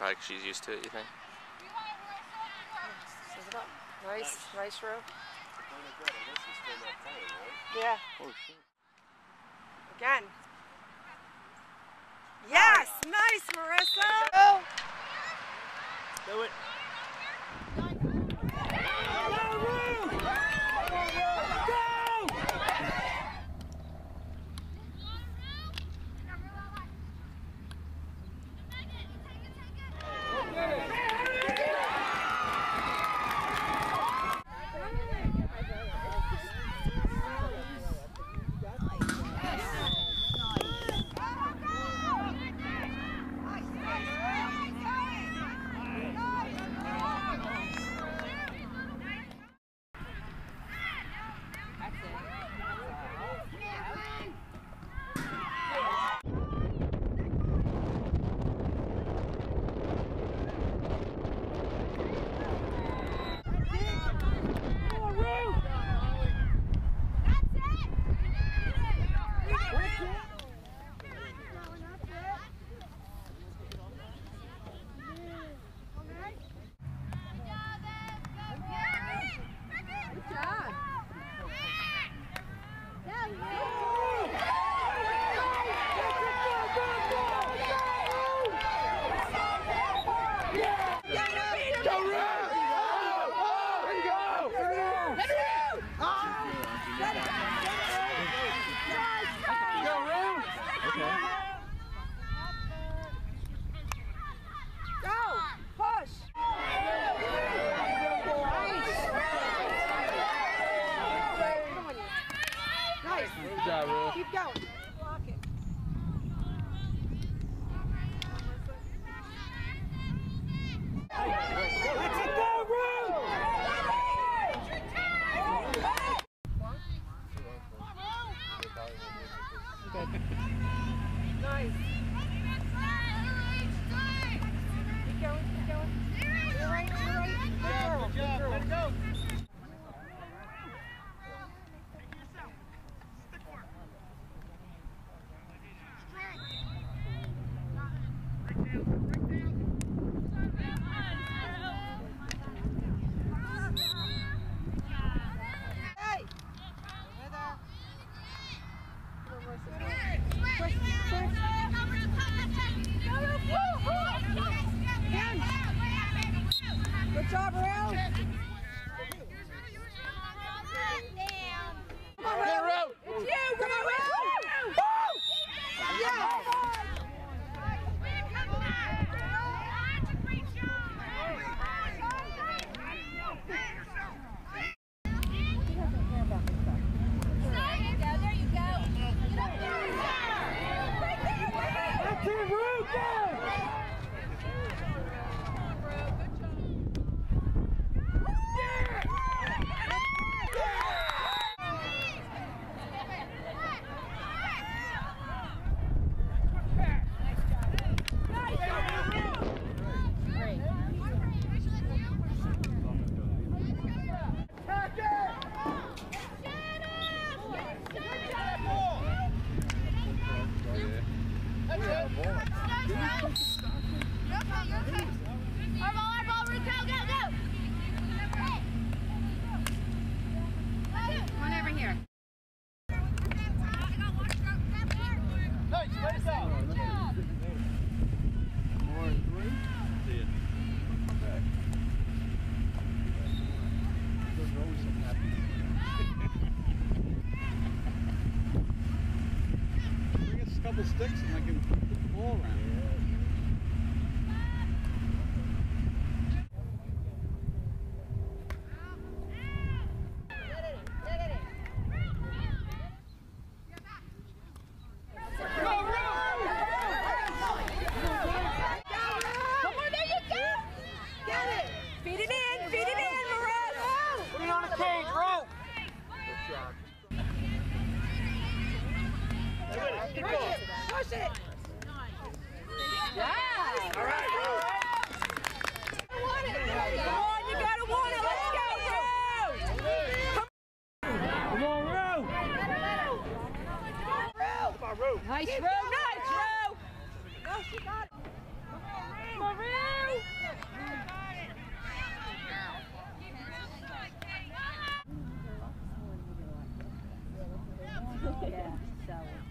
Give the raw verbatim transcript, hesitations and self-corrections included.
Probably 'cause she's used to it, you think? Nice, nice row. Yeah. Oh, shit. Again. Yes! Nice, Marissa! Go! Do it. Good job, Ru. Keep going. Block it. Let's go, Ru! Nice. Keep going, keep going. You're right, you're right. Good girl, good job. Let it go. Good job, Ru. Come on, Ru. It's you, Ru. Yeah. Couple sticks and I can put the ball around. Push it! Yeah! All right, Ru! Come on, you gotta want it! Let's go, Ru! Come on, Ru! Come on, Ru! Nice, Ru! Nice, Ru! No, she got it! Come on, Ru! Come on, Rio! Yeah, so.